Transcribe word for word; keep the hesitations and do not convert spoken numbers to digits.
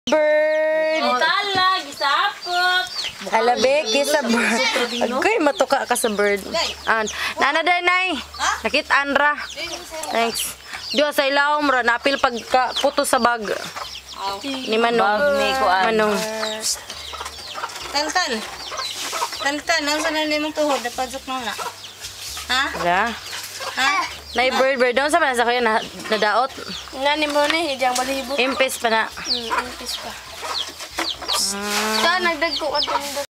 Bird. Tala, gisapot. Alabe, kisa bird. Agay, matuka ka sa bird. An, nana day, nay. Nakitaan ra. Thanks. Diyos sa ilawom ra, napil pagka puto sa bag. Ni Manong. Manong. Tantan. Tantan, ang sana na mong tuhod, napadsok mo na. Ha? Wala. Ha? Nay, bird, bird. Doon sa manasa ko yun, na, nadaot. Nani mo ni, hidang balibot. Impis pa na. Hmm, impis pa. Saan nagdagko ka